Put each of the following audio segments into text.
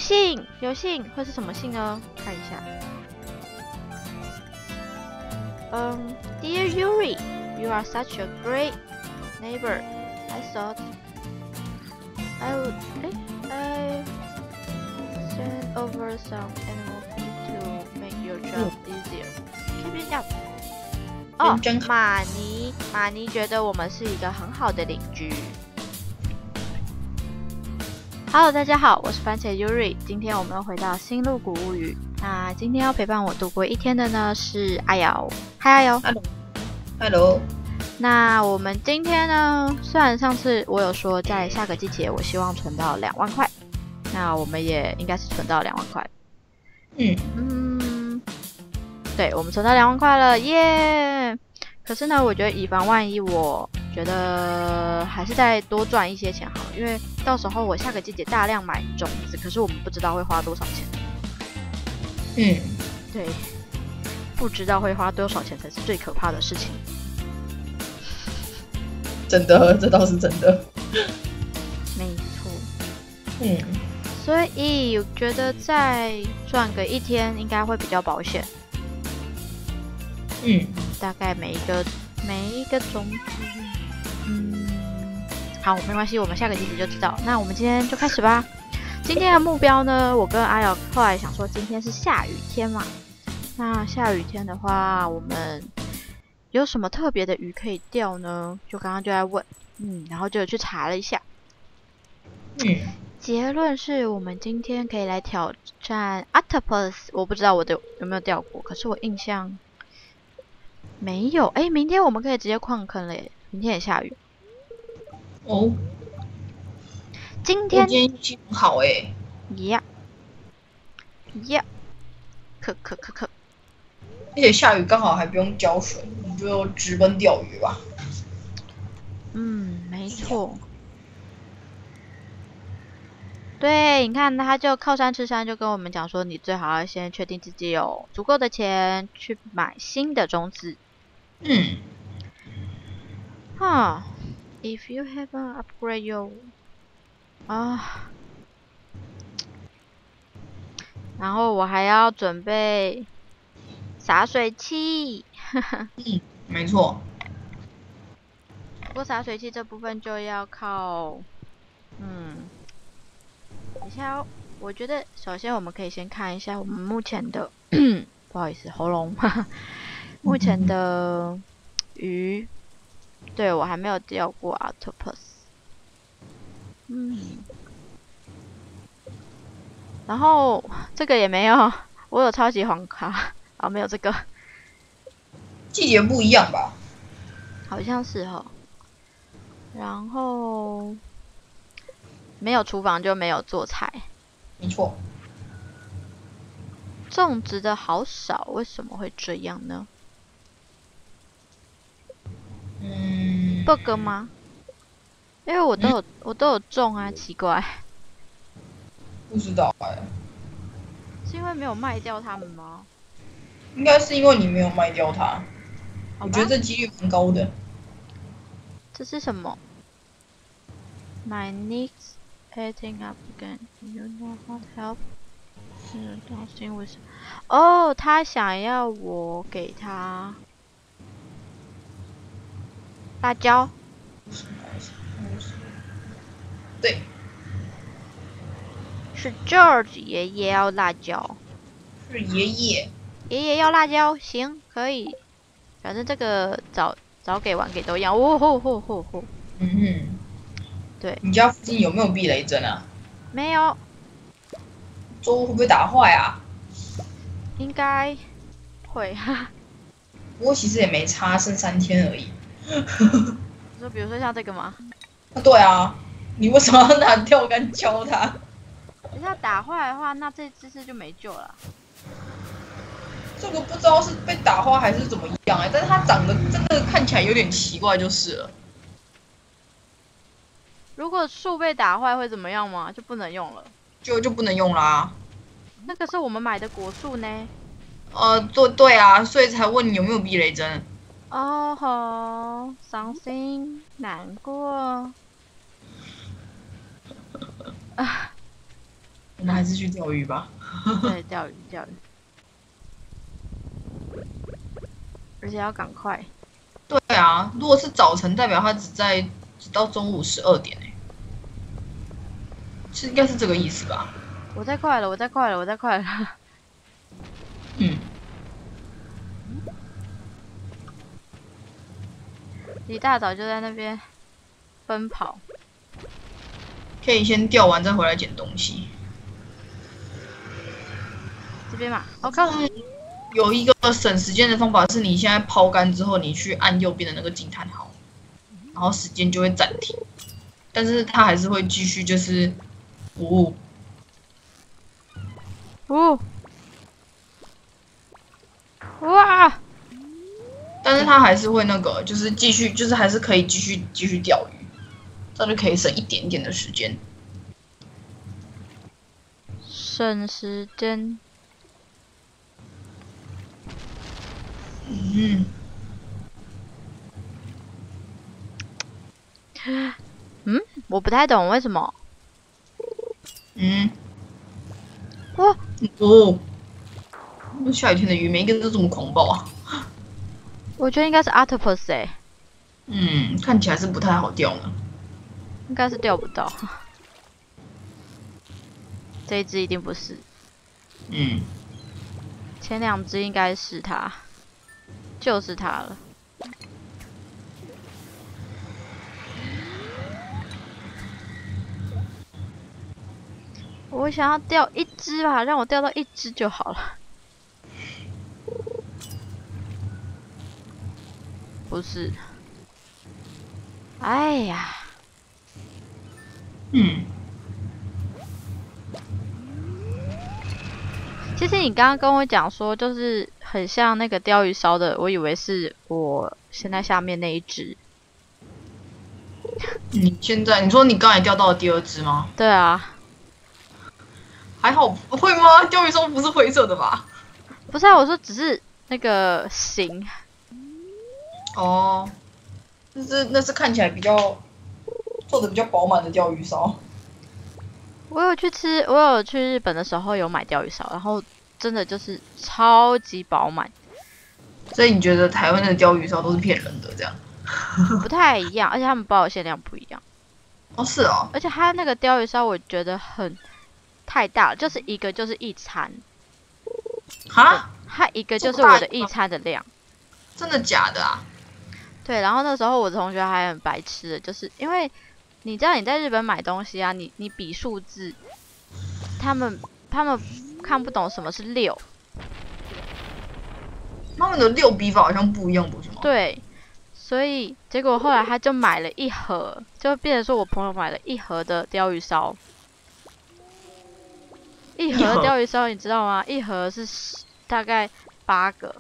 信，有信会是什么信呢？看一下。Dear Yuri, you are such a great neighbor. I thought I would I send over some animal feed to make your job easier. Keep it up. 哦，马尼觉得我们是一个很好的邻居。Hello， 大家好，我是番茄 Yuri。今天我们回到新露谷物语。那今天要陪伴我度过一天的呢是阿瑶。嗨，阿瑶。 Hello。 那我们今天呢，虽然上次我有说在下个季节我希望存到2万块，那我们也应该是存到2万块。对，我们存到2万块了，耶！可是呢，我觉得以防万一，我觉得还是再多赚一些钱好了，因为到时候我下个季节大量买种子，可是我们不知道会花多少钱。对，不知道会花多少钱才是最可怕的事情。 真的，这倒是真的。 没错。所以我觉得再赚个1天应该会比较保险。大概每一个种子，好，没关系，我们下个季节就知道。那我们今天就开始吧。今天的目标呢，我跟阿瑶后来想说，今天是下雨天嘛，那下雨天的话，我们有什么特别的鱼可以钓呢？就刚刚就在问，然后就去查了一下，结论是我们今天可以来挑战 octopus， 我不知道我的有没有钓过，可是我印象没有。明天我们可以直接矿坑了耶，明天也下雨。今天运气很好耶。 可。 而且下雨刚好还不用浇水，你就直奔钓鱼吧。 没错。对，你看他就靠山吃山，就跟我们讲说，你最好要先确定自己有足够的钱去买新的种子。If you haven't upgrade your 然后我还要准备洒水器。 没错。 不过洒水器这部分就要靠，等一下哦。我觉得首先我们可以先看一下我们目前的，不好意思，喉咙，目前的鱼。对，我还没有钓过 octopus。然后这个也没有，我有超级黄卡，没有这个。 季节不一样吧？ 好像是哦。然后没有厨房就没有做菜。 没错。 种植的好少，为什么会这样呢？bug 吗？因为我都有种啊，奇怪。 不知道是因为没有卖掉它们吗？ 应该是因为你没有卖掉它。我觉得这几率蛮高的。 这是什么 ？My needs adding up again. You know how to help? Oh， 他想要我给他辣椒。 对。 是 George 爷爷要辣椒。 是爷爷。 爷爷要辣椒，行，可以。反正这个早给晚给都一样。对。 你家附近有没有避雷针啊？ 没有。 粥会不会打坏啊？ 应该会。 不过其实也没差，剩3天而已。 说比如说像这个吗？ 对啊，你为什么要拿钓竿敲它？ 等一下打坏的话，那这姿势就没救了。 这个不知道是被打坏还是怎么样但是它长得真的看起来有点奇怪就是了。 如果树被打坏会怎么样吗？就不能用了。 就不能用啦。 那个是我们买的果树呢。 对啊，所以才问你有没有避雷针。 吼，伤心难过。 我们还是去钓鱼吧。 对，钓鱼。而且要赶快。 对啊，如果是早晨，代表它只到中午12点是应该是这个意思吧？ 我太快了。 嗯。 一大早就在那边奔跑。 可以先钓完再回来捡东西。 这边嘛，我靠！ 有一个省时间的方法是，你现在抛竿之后，你去按右边的那个惊叹号，然后时间就会暂停，但是它还是会继续，就是哇！ 但是它还是会那个，就是继续，就是还是可以继续钓鱼，这样就可以省一点点的时间。 省时间。我不太懂为什么。哇！ 下雨天的鱼每一个都这么狂暴啊！ 我觉得应该是 octopus 看起来是不太好钓呢。 应该是钓不到。这一只一定不是。前2只应该是它，就是它了。我想要钓1只吧，让我钓到1只就好了。不是。哎呀。其实你刚刚跟我讲说，就是很像那个钓鱼烧的，我以为是我现在下面那一只。 你说你刚才钓到的第2只吗？ 对啊。 还好会吗？钓鱼烧不是灰色的吧？ 不是啊，我说只是那个形。 哦，那是看起来比较做的比较饱满的钓鱼烧。 我有去日本的时候有买钓鱼烧，然后真的就是超级饱满。 所以你觉得台湾的钓鱼烧都是骗人的这样？ 不太一样，而且他们包的限量不一样。 哦，是哦。 而且它那个钓鱼烧我觉得太大了，就是一个就是一餐。 哈？ 它一个就是我的一餐的量。 真的假的啊？ 对，然后那时候我的同学还很白痴的，就是因为你知道你在日本买东西啊，你比数字，他们看不懂什么是6。 他们的6笔法好像不一样，不是吗？ 对，所以结果后来他就买了1盒，就变成说我朋友买了1盒的鲷鱼烧。1盒鲷鱼烧你知道吗？1盒是大概8个。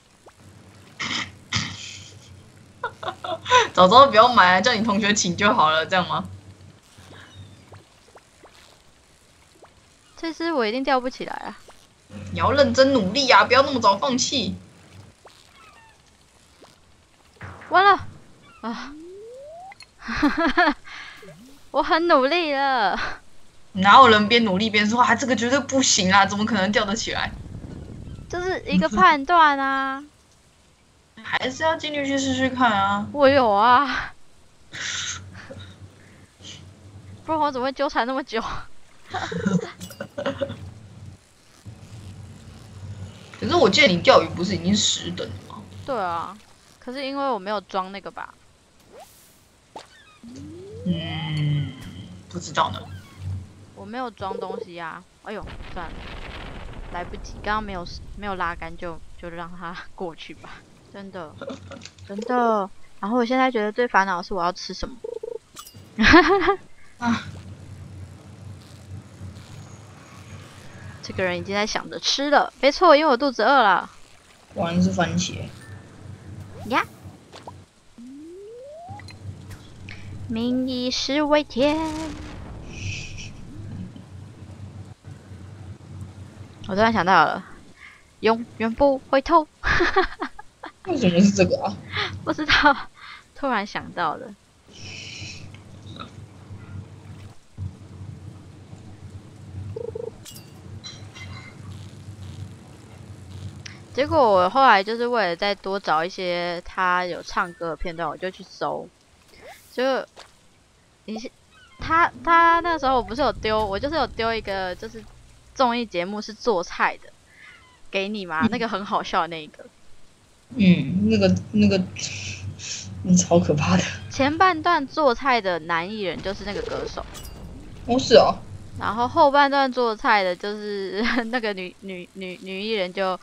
早知道不要买，叫你同学请就好了，这样吗？ 这只我一定钓不起来啊！ 你要认真努力啊，不要那么早放弃。 完了啊！我很努力了。 哪有人边努力边说啊，这个绝对不行啦，怎么可能钓得起来？ 这是一个判断啊。 还是要尽力去试试看啊。 我有啊。不然我怎么会纠缠那么久？ 可是我记得你钓鱼不是已经10等了吗？ 对啊，可是因为我没有装那个吧。 不知道呢。 我没有装东西啊。哎呦，算了，来不及，刚刚没有拉杆，就让它过去吧。真的，真的。然后我现在觉得最烦恼的是我要吃什么。这个人已经在想着吃了，没错，因为我肚子饿了。 果然是番茄。 呀。民以食为天。我突然想到了，永远不回头。 为什么是这个啊？ 不知道，突然想到的。 结果我后来就是为了再多找一些他有唱歌的片段，我就去搜，就他那时候我不是有丢，我就是有丢一个就是综艺节目是做菜的给你嘛，那个很好笑的那一个。 那个，超可怕的。 前半段做菜的男艺人就是那个歌手， 哦是哦， 然后后半段做菜的就是那个女艺人就，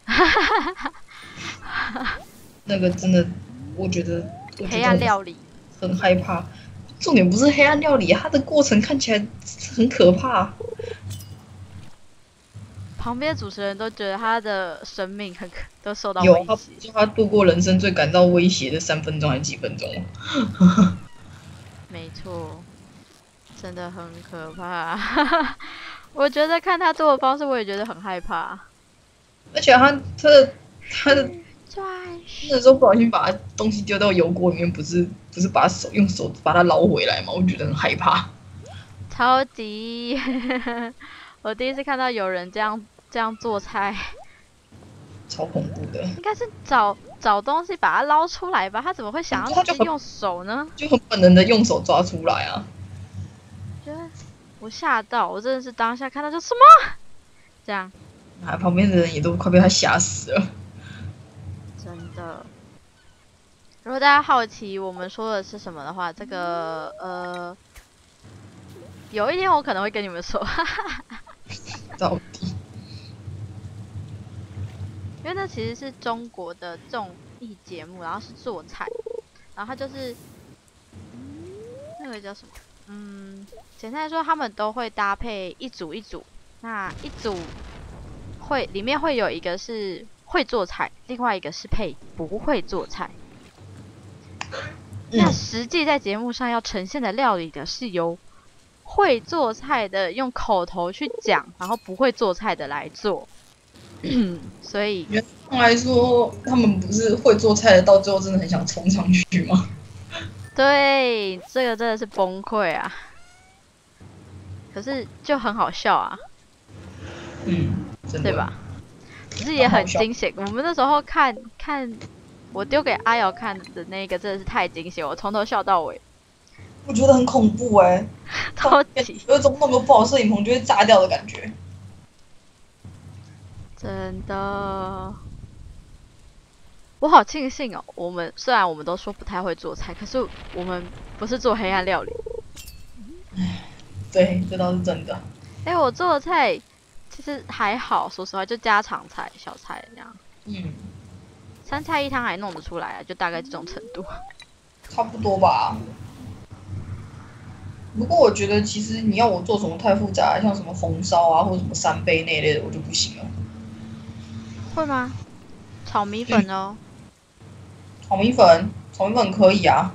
那个真的，我觉得黑暗料理很害怕。重点不是黑暗料理，它的过程看起来很可怕。 旁边主持人都觉得他的生命都受到威胁。 他度过人生最感到威胁的3分钟还是几分钟？ 没错，真的很可怕。我觉得看他做的方式，我也觉得很害怕。 而且他的那时候不小心把东西丢到油锅里面，不是把用手把它捞回来吗？我觉得很害怕。 超级，我第一次看到有人这样做菜， 超恐怖的。 应该是找东西把它捞出来吧？他怎么会想要直接用手呢？ 就很本能的用手抓出来啊！ 觉得我吓到，我真的是当下看到就什么这样， 旁边的人也都快被他吓死了。 真的。如果大家好奇我们说的是什么的话，这个有一天我可能会跟你们说， 到底， 因为那其实是中国的综艺节目，然后是做菜，然后它就是那个叫什么？简单来说，他们都会搭配一组一组，那一组里面会有一个是会做菜，另外一个是配不会做菜。那实际在节目上要呈现的料理的是由会做菜的用口头去讲，然后不会做菜的来做。所以原上来说，他们不是会做菜的，到最后真的很想冲上去吗？ 对，这个真的是崩溃啊！可是就很好笑啊， 真的对吧？可是也很惊险。我们那时候看我丢给阿瑶看的那个，真的是太惊险，我从头笑到尾。 我觉得很恐怖超级有一种弄个不好摄影棚就会炸掉的感觉。 真的，我好庆幸哦！虽然我们都说不太会做菜，可是我们不是做黑暗料理。 对，这倒是真的。 我做的菜其实还好，说实话就家常菜、小菜这样。3菜1汤还弄得出来啊，就大概这种程度。 差不多吧。不过我觉得，其实你要我做什么太复杂，像什么红烧啊，或者什么3杯那类的，我就不行了。 会吗？炒米粉哦。 炒米粉可以啊。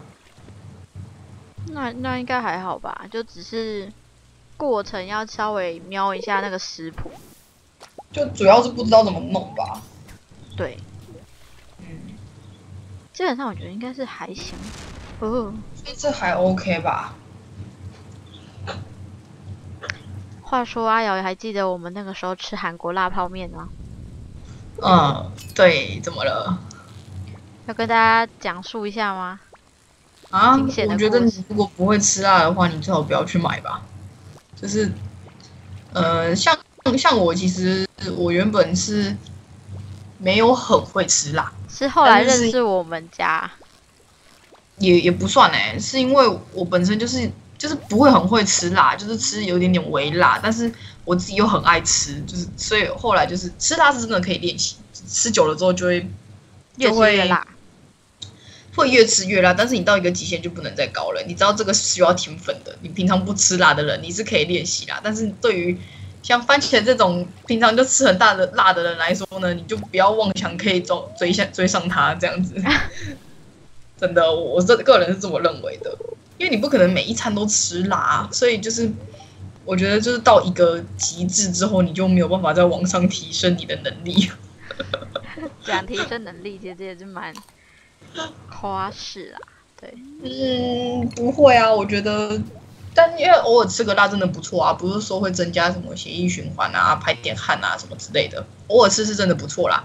那应该还好吧，就只是过程要稍微瞄一下那个食谱。 就主要是不知道怎么弄吧。 对。基本上我觉得应该是还行。所以这还 OK 吧。 话说阿瑶还记得我们那个时候吃韩国辣泡面吗？ 对，怎么了？ 要跟大家讲述一下吗？ 我觉得你如果不会吃辣的话，你最好不要去买吧。就是，像我，其实我原本是没有很会吃辣， 是后来认识我们家， 也不算是因为我本身就是不会很会吃辣，就是吃有点微辣，但是我自己又很爱吃，所以后来就是吃辣是真的可以练习，吃久了之后就会越吃越辣， 会越吃越辣，但是你到一个极限就不能再高了。你知道这个是需要停粉的，你平常不吃辣的人你是可以练习啦，但是对于像番茄这种平常就吃很大的辣的人来说呢，你就不要妄想可以追上他这样子。真的，我个人是这么认为的。因为你不可能每一餐都吃辣，所以就是我觉得就是到一个极致之后，你就没有办法再往上提升你的能力。 讲提升能力，其实也是蛮夸饰啦。对， 不会啊，我觉得，但因为偶尔吃个辣真的不错啊，不是说会增加什么血液循环啊、排点汗啊什么之类的，偶尔吃是真的不错啦。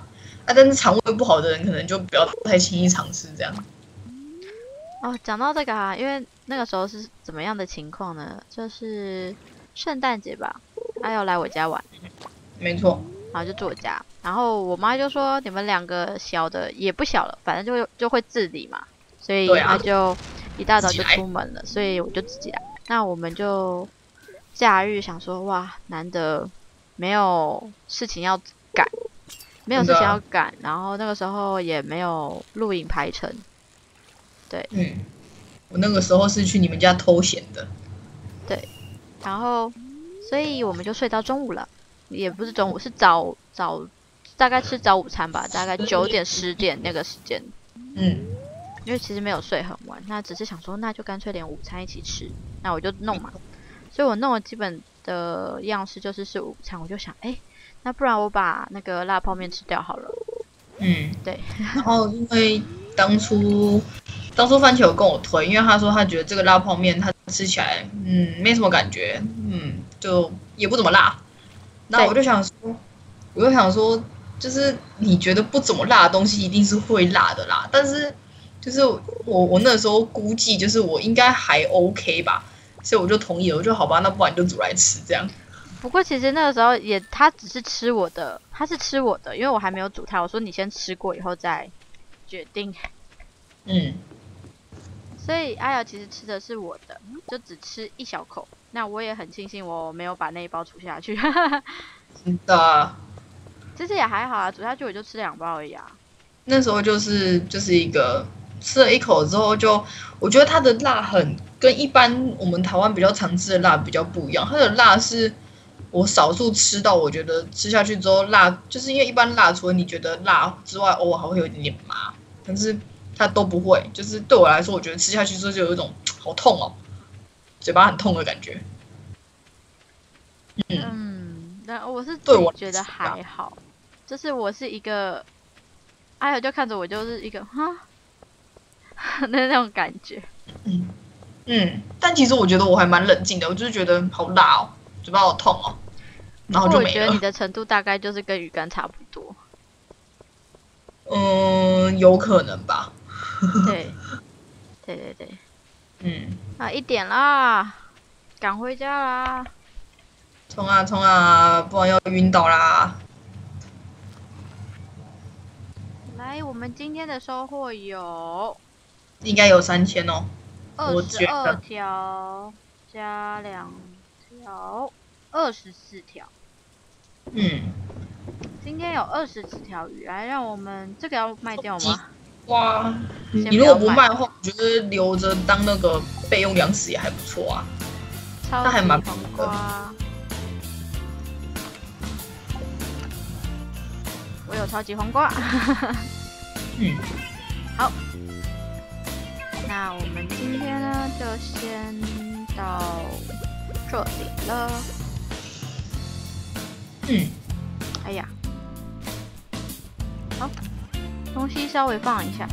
但是肠胃不好的人可能就不要太轻易尝试这样。 哦，讲到这个啊，因为那个时候是怎么样的情况呢？就是圣诞节吧，他要来我家玩， 没错， 然后就住我家，然后我妈就说你们2个小的也不小了，反正就会自理嘛，所以他就一大早就出门了，所以我就自己来。那我们就假日想说，哇，难得没有事情要赶，没有事情要赶，然后那个时候也没有录影排程。对， 我那个时候是去你们家偷闲的。 对，然后，所以我们就睡到中午了，也不是中午，是早，大概吃早午餐吧，大概9点10点那个时间。因为其实没有睡很晚，那只是想说，那就干脆连午餐一起吃，那我就弄嘛。所以我弄的基本的样式就是午餐，我就想，那不然我把那个辣泡面吃掉好了。对。 然后因为当初番茄有跟我推，因为他说他觉得这个辣泡面他吃起来没什么感觉，就也不怎么辣。那我就想说，就是你觉得不怎么辣的东西一定是会辣的啦，但是就是我那时候估计就是我应该还 OK 吧，所以我就同意了，我就好吧，那不然你就煮来吃这样。 不过其实那个时候他只是吃我的，他是吃我的，因为我还没有煮它，我说你先吃过以后再决定。所以阿瑶其实吃的是我的，就只吃1小口。那我也很庆幸我没有把那一包煮下去。 真的。 其实也还好啊，煮下去我就吃2包而已啊。 那时候就是一个吃了1口之后我觉得它的辣跟一般我们台湾比较常吃的辣比较不一样，它的辣是我少数吃到我觉得吃下去之后辣，就是因为一般辣除了你觉得辣之外，偶尔还会有一点点麻，但是它都不会，就是对我来说，我觉得吃下去之后就有一种好痛哦，嘴巴很痛的感觉。 那我是自己觉得还好，就是我是一个，阿友就看着我就是一个那种感觉。 但其实我觉得我还蛮冷静的，我就是觉得好辣哦，嘴巴好痛哦，然后就没了。 我觉得你的程度大概就是跟鱼竿差不多。 有可能吧。 对。1点啦，赶回家啦！ 冲啊冲啊，不然要晕倒啦！ 来，我们今天的收获应该有3000哦。 22条加2条，24条。今天有20几条鱼，来让我们这个要卖掉吗？ 哇，你如果不卖的话，我觉得留着当那个备用粮食也还不错啊。 超级黄瓜，我有超级黄瓜。好，那我们今天呢就先到这里了。哎呀，好，东西稍微放一下，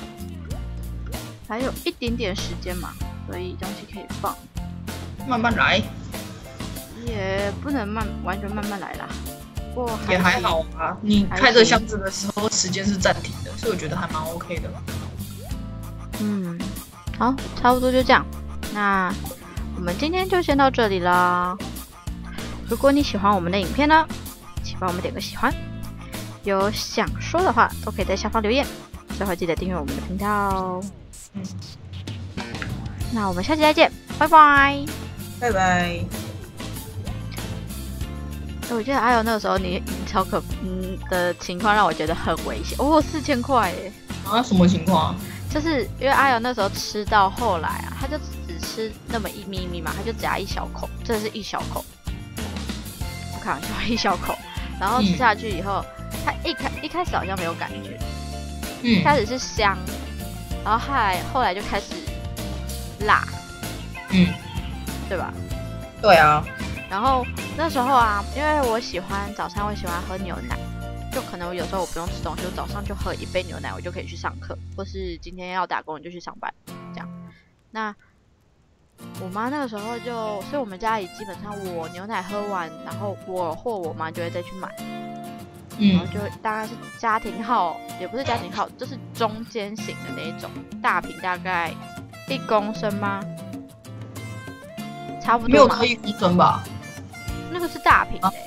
还有一点点时间嘛，所以东西可以放。 慢慢来， 也不能完全慢慢来啦。不过也还好啊。你开着箱子的时候，时间是暂停的，所以我觉得还蛮 OK 的。 好，差不多就这样。那我们今天就先到这里啦。如果你喜欢我们的影片呢，请帮我们点个喜欢。有想说的话，都可以在下方留言。最后记得订阅我们的频道。那我们下期再见，拜拜。 拜拜。 我觉得阿友那个时候你超的情况让我觉得很危险哦，4000块耶！ 什么情况？ 就是因为阿友那时候吃到后来啊，他就只吃那么1咪咪嘛，他就夹1小口，真的是1小口，不开玩笑，1小口。然后吃下去以后，他一开始好像没有感觉，一开始是香，然后后来就开始辣，对吧？ 对啊。 然后那时候啊，因为我喜欢早餐，我喜欢喝牛奶，就可能有时候我不用吃东西，我早上就喝1杯牛奶，我就可以去上课，或是今天要打工就去上班，这样。那我妈那个时候所以我们家里基本上我牛奶喝完，然后我或我妈就会再去买。 然后就大概是家庭号，也不是家庭号，就是中间型的那一种，大瓶大概1公升吗？差不多没有到1公升吧？ 那个是大瓶的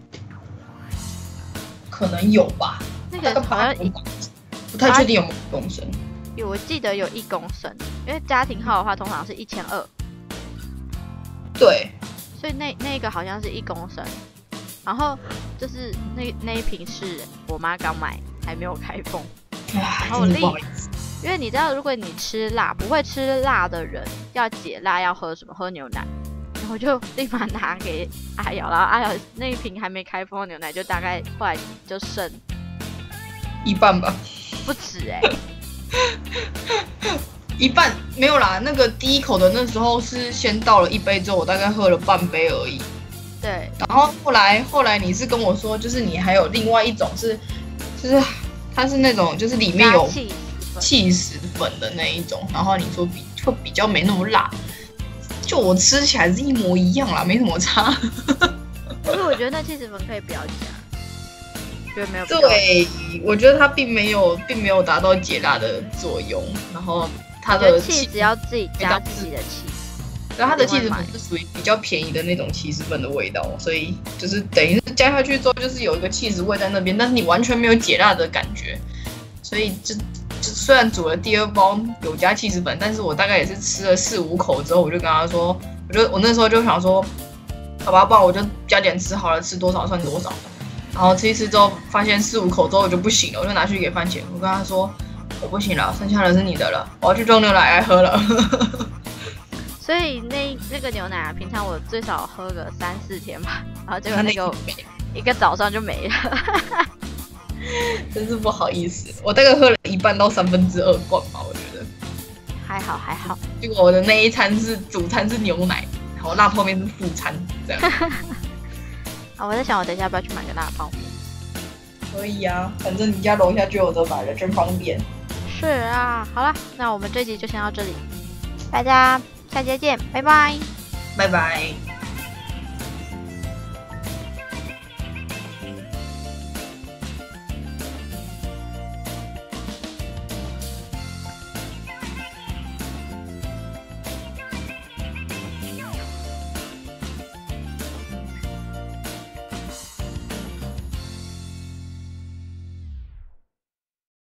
可能有吧。 那个好像不太确定有没有1公升。 我记得有1公升，因为家庭号的话通常是1200。 对。 所以那个好像是1公升，然后就是那一瓶是我妈刚买，还没有开封。然后因为你知道，如果你吃辣，不会吃辣的人要解辣要喝什么？喝牛奶。然后就立马拿给阿瑶，然后阿瑶那一瓶还没开封的牛奶，就大概后来就剩一半吧， 不止一半没有啦。那个第一口的那时候是先倒了1杯之后，我大概喝了半杯而已。 对。 然后后来你是跟我说，就是你还有另外一种是，就是它是那种就是里面有起司粉的那一种，然后你说会比较没那么辣。就我吃起来是一模一样啦，没什么差。 可是我觉得那起司粉可以不要加，觉得没有。 对，我觉得它并没有达到解辣的作用。然后它的起司要自己加自己的起司， 然后它的起司粉是属于比较便宜的那种起司粉的味道，所以就是等于是加下去之后，就是有一个起司味在那边，但是你完全没有解辣的感觉。所以就虽然煮了第2包有加起司粉，但是我大概也是吃了4、5口之后，我就跟他说，我那时候就想说，好吧，不然我就加点吃好了，吃多少算多少。然后吃一吃之后，发现4、5口之后我就不行了，我就拿去给番茄，我跟他说我不行了，剩下的是你的了，我要去装牛奶来喝了。 所以那个牛奶啊，平常我最少喝个3、4天吧，然后结果那个一个早上就没了。 真是不好意思，我大概喝了1半到2/3罐吧，我觉得还好。 结果我的那一餐是主餐是牛奶，然后辣泡面是副餐，这样。 我在想我等一下要不要去买个辣泡面。 可以啊，反正你家楼下就有得买了，真方便。 是啊，好了，那我们这集就先到这里，大家下集见，拜拜。 拜拜。